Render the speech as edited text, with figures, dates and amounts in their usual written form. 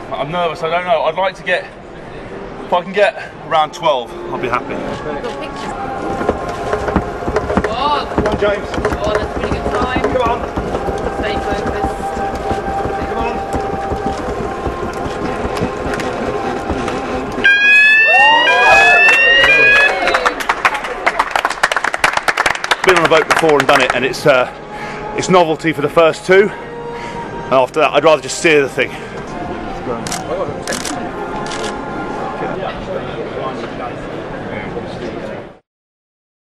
I'm nervous, I don't know. I'd like to get, if I can get around 12, I'll be happy. Oh, Come on, James. oh, that's a pretty good time. Come on. Stay focused. Come on. Been on a boat before and done it, and it's novelty for the first two. And after that, I'd rather just steer the thing.